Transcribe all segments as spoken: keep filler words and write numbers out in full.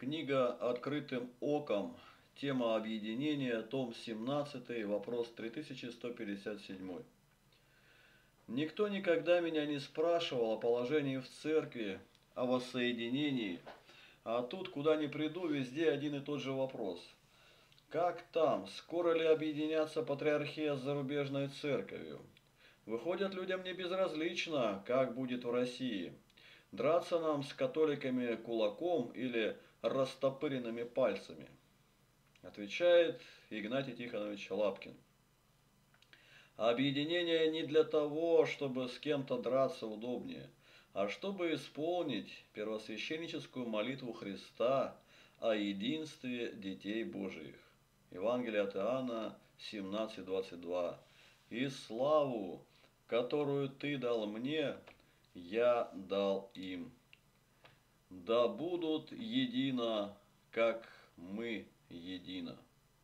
Книга «Открытым оком». Тема объединения. Том семнадцатый. Вопрос три тысячи сто пятьдесят семь. Никто никогда меня не спрашивал о положении в церкви, о воссоединении. А тут, куда ни приду, везде один и тот же вопрос. Как там? Скоро ли объединятся патриархия с зарубежной церковью? Выходит, людям не безразлично, как будет в России. Драться нам с католиками кулаком или растопыренными пальцами? Отвечает Игнатий Тихонович Лапкин. Объединение не для того, чтобы с кем-то драться удобнее, а чтобы исполнить первосвященническую молитву Христа о единстве детей Божиих. Евангелие от Иоанна семнадцать двадцать два. И славу, которую ты дал мне, я дал им. Да будут едино, как мы едино.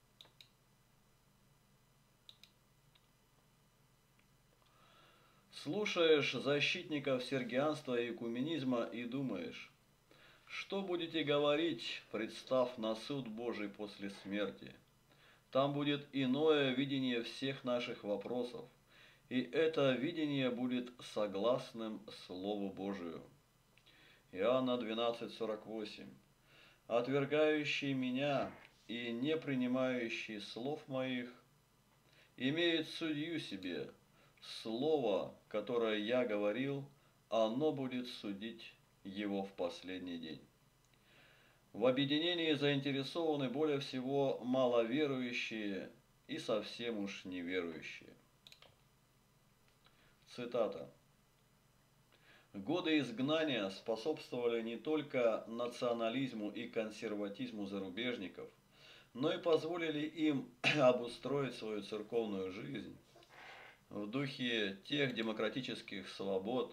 Слушаешь защитников сергианства и экуменизма и думаешь, что будете говорить, представ на суд Божий после смерти? Там будет иное видение всех наших вопросов, и это видение будет согласным Слову Божию. Иоанна двенадцать сорок восемь. Отвергающий меня и не принимающий слов моих имеет судью себе. Слово, которое я говорил, оно будет судить его в последний день. В объединении заинтересованы более всего маловерующие и совсем уж неверующие. Цитата. Годы изгнания способствовали не только национализму и консерватизму зарубежников, но и позволили им обустроить свою церковную жизнь в духе тех демократических свобод,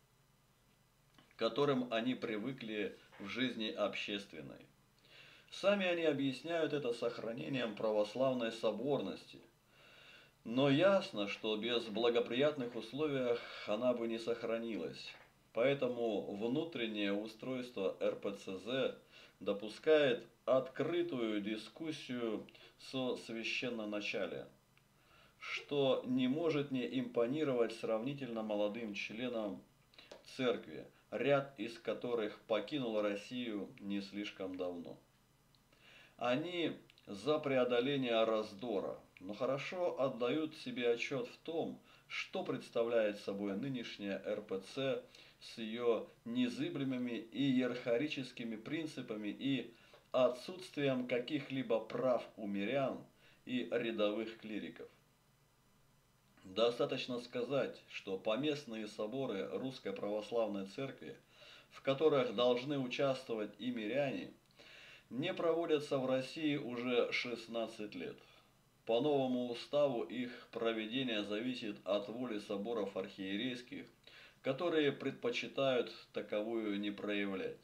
к которым они привыкли в жизни общественной. Сами они объясняют это сохранением православной соборности. Но ясно, что без благоприятных условий она бы не сохранилась. Поэтому внутреннее устройство эр пэ цэ зэ допускает открытую дискуссию со священноначалием, что не может не импонировать сравнительно молодым членам церкви, ряд из которых покинул Россию не слишком давно. Они за преодоление раздора, но хорошо отдают себе отчет в том, что представляет собой нынешняя эр пэ цэ с ее незыблемыми иерархическими принципами и отсутствием каких-либо прав у мирян и рядовых клириков. Достаточно сказать, что поместные соборы Русской Православной Церкви, в которых должны участвовать и миряне, не проводятся в России уже шестнадцать лет. По новому уставу их проведение зависит от воли соборов архиерейских, которые предпочитают таковую не проявлять.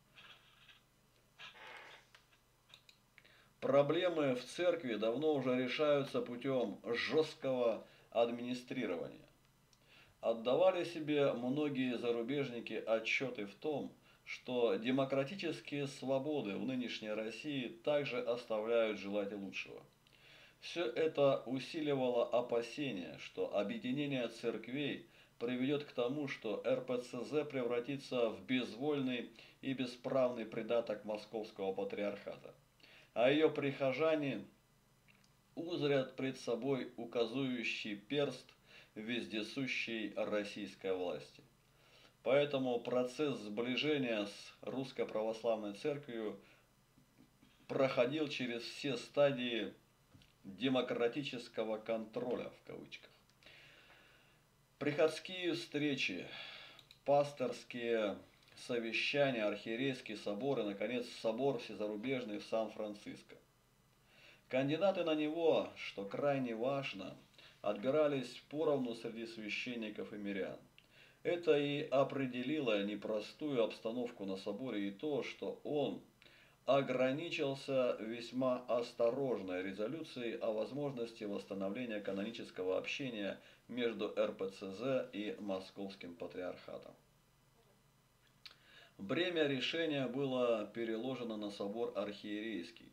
Проблемы в церкви давно уже решаются путем жесткого администрирования. Отдавали себе многие зарубежники отчеты в том, что демократические свободы в нынешней России также оставляют желать лучшего. Все это усиливало опасения, что объединение церквей приведет к тому, что эр пэ цэ зэ превратится в безвольный и бесправный придаток Московского патриархата, а ее прихожане узрят пред собой указующий перст вездесущей российской власти. Поэтому процесс сближения с Русской Православной Церковью проходил через все стадии демократического контроля в кавычках. Приходские встречи, пасторские совещания, архиерейские соборы, наконец, собор всезарубежный в Сан-Франциско. Кандидаты на него, что крайне важно, отбирались поровну среди священников и мирян. Это и определило непростую обстановку на соборе и то, что он ограничился весьма осторожной резолюцией о возможности восстановления канонического общения между эр пэ цэ зэ и Московским патриархатом. Бремя решения было переложено на собор архиерейский,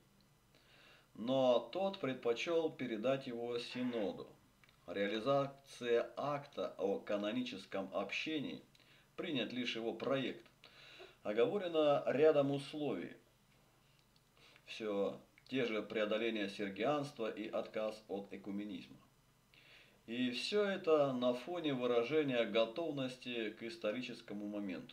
но тот предпочел передать его Синоду. Реализация акта о каноническом общении, принят лишь его проект, оговорено рядом условий. Все те же преодоление сергианства и отказ от экуменизма. И все это на фоне выражения готовности к историческому моменту.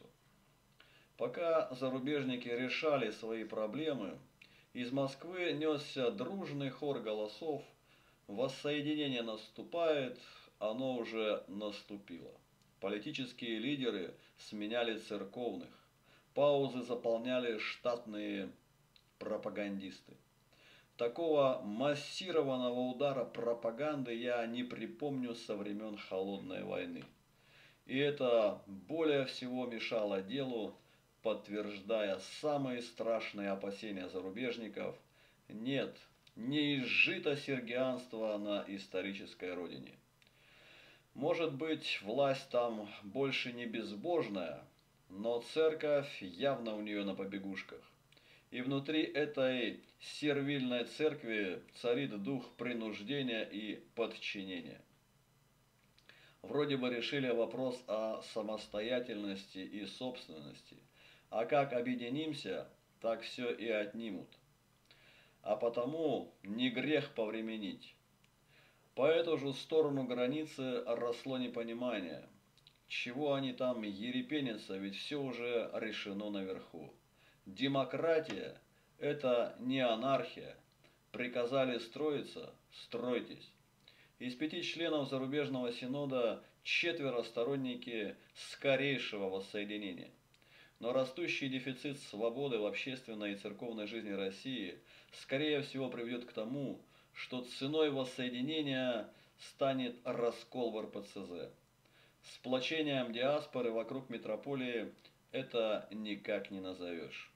Пока зарубежники решали свои проблемы, из Москвы несся дружный хор голосов: воссоединение наступает, оно уже наступило. Политические лидеры сменяли церковных, паузы заполняли штатные пропагандисты. Такого массированного удара пропаганды я не припомню со времен Холодной войны. И это более всего мешало делу, подтверждая самые страшные опасения зарубежников: нет, не изжито сергианство на исторической родине. Может быть, власть там больше не безбожная, но церковь явно у нее на побегушках. И внутри этой сервильной церкви царит дух принуждения и подчинения. Вроде бы решили вопрос о самостоятельности и собственности, а как объединимся, так все и отнимут. А потому не грех повременить. По эту же сторону границы росло непонимание. Чего они там ерепенятся, ведь все уже решено наверху. Демократия – это не анархия. Приказали строиться – стройтесь. Из пяти членов зарубежного синода четверо сторонники скорейшего воссоединения. Но растущий дефицит свободы в общественной и церковной жизни России скорее всего приведет к тому, что ценой воссоединения станет раскол в эр пэ цэ зэ. Сплочением диаспоры вокруг митрополии это никак не назовешь.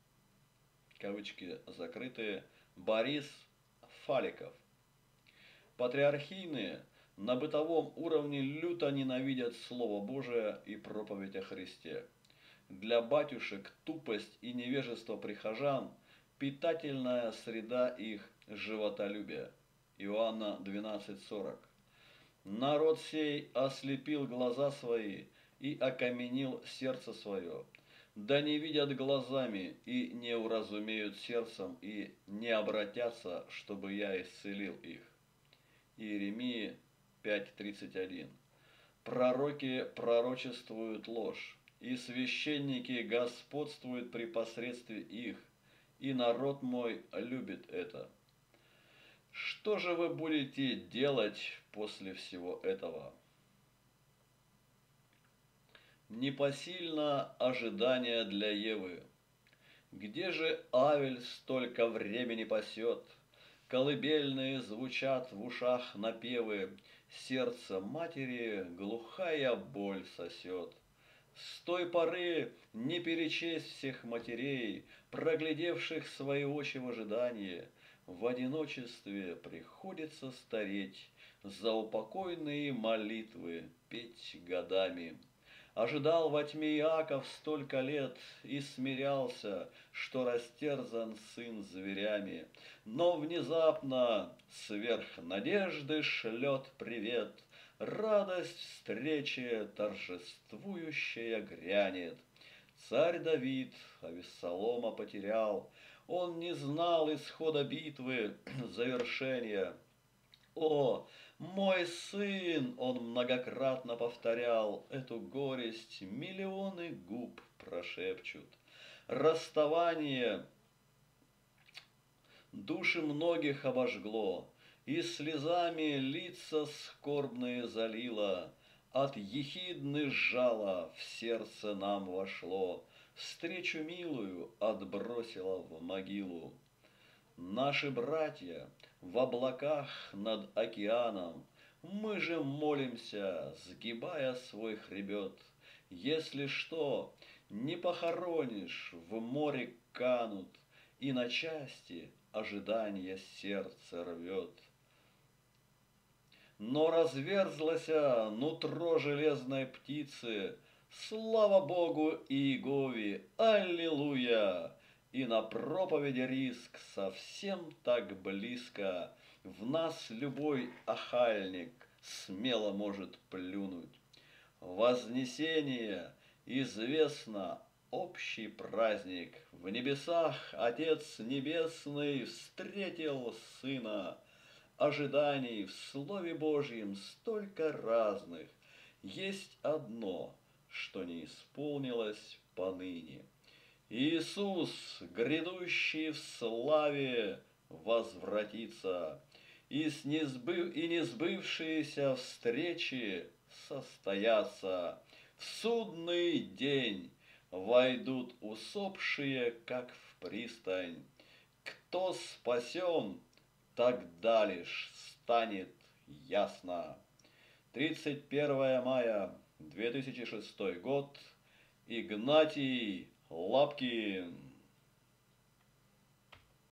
Кавычки закрытые. Борис Фаликов. Патриархийные на бытовом уровне люто ненавидят Слово Божие и проповедь о Христе. Для батюшек тупость и невежество прихожан – питательная среда их животолюбия. Иоанна двенадцать сорок. Народ сей ослепил глаза свои и окаменил сердце свое. Да не видят глазами и не уразумеют сердцем и не обратятся, чтобы я исцелил их. Иеремии пять тридцать один. Пророки пророчествуют ложь, и священники господствуют при посредстве их, и народ мой любит это. Что же вы будете делать после всего этого? Непосильно ожидание для Евы. Где же Авель столько времени пасет? Колыбельные звучат в ушах напевы, сердце матери глухая боль сосет. С той поры не перечесть всех матерей, проглядевших свои очи в ожидании. В одиночестве приходится стареть, за упокойные молитвы петь годами. Ожидал во тьме Иаков столько лет и смирялся, что растерзан сын зверями. Но внезапно сверх надежды шлет привет, радость встречи торжествующая грянет. Царь Давид Авессалома потерял, он не знал исхода битвы, завершения. О, мой сын, он многократно повторял, эту горесть миллионы губ прошепчут. Расставание души многих обожгло, и слезами лица скорбные залило. От ехидны жало в сердце нам вошло, встречу милую отбросила в могилу. Наши братья в облаках над океаном, мы же молимся, сгибая свой хребет. Если что, не похоронишь, в море канут, и на части ожидание сердце рвет. Но разверзлося нутро железной птицы, Слава Богу Иегове, аллилуйя! И на проповеди риск совсем так близко, в нас любой охальник смело может плюнуть. Вознесение известно общий праздник. В небесах Отец Небесный встретил Сына. Ожиданий в Слове Божьем столько разных. Есть одно, что не исполнилось поныне. Иисус, грядущий в славе, возвратится, и, с несбыв... и несбывшиеся встречи состоятся. В судный день войдут усопшие, как в пристань. Кто спасен, тогда лишь станет ясно. тридцать первое мая две тысячи шестой год. Игнатий Лапкин.